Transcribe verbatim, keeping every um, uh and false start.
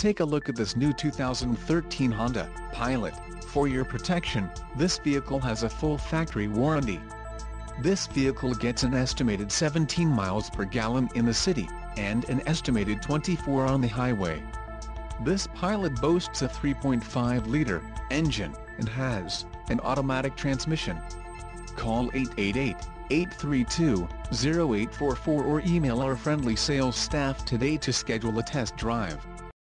Take a look at this new two thousand thirteen Honda Pilot. For your protection, this vehicle has a full factory warranty. This vehicle gets an estimated seventeen miles per gallon in the city, and an estimated twenty-four on the highway. This Pilot boasts a three point five liter engine, and has an automatic transmission. Call eight eight eight, eight three two, zero eight four four or email our friendly sales staff today to schedule a test drive.